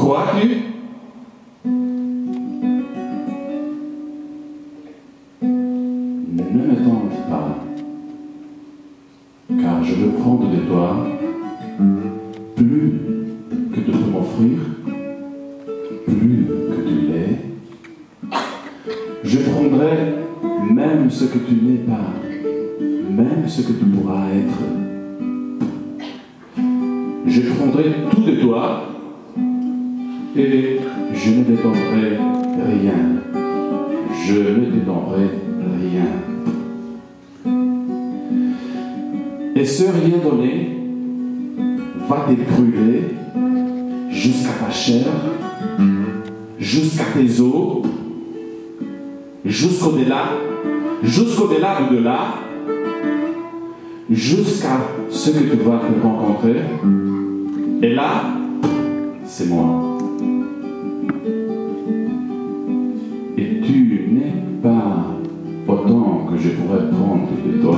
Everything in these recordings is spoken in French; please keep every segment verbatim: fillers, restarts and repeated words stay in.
Crois-tu? Ne me tente pas, car je veux prendre de toi plus que tu peux m'offrir, plus que tu l'es. Je prendrai même ce que tu n'es pas, même ce que tu pourras être. Je prendrai tout de toi et je ne t'étendrai rien. Je ne t'étendrai rien. Et ce rien donné va te brûler jusqu'à ta chair, jusqu'à tes os, jusqu'au-delà, jusqu'au-delà de delà, jusqu'à ce que tu vas te rencontrer. Et là, c'est moi. Et tu n'es pas autant que je pourrais prendre de toi.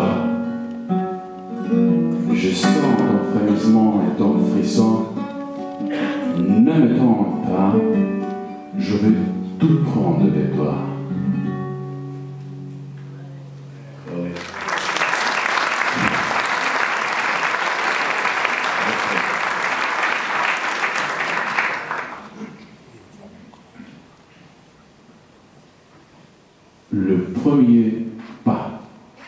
Je sens ton frémissement et ton frisson. Ne me tente pas, je vais tout prendre de toi. Le premier pas.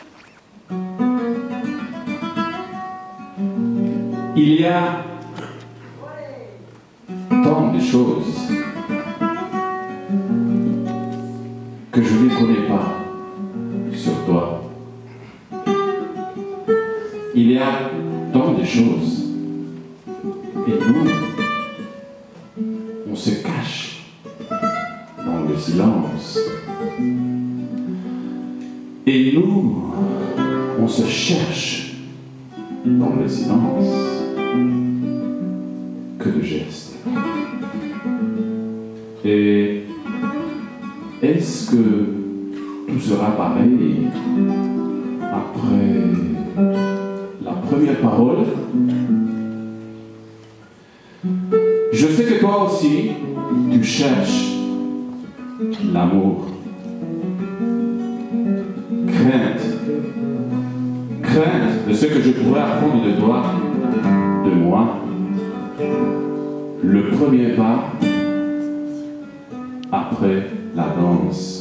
Il y a tant de choses que je ne connais pas sur toi. Il y a tant de choses et nous, on se cache dans le silence. Et nous, on se cherche dans le silence. Que de gestes. Et est-ce que tout sera pareil après la première parole? Je sais que toi aussi, tu cherches l'amour. Crainte. Crainte de ce que je pourrais apprendre de toi, de moi. Le premier pas après la danse.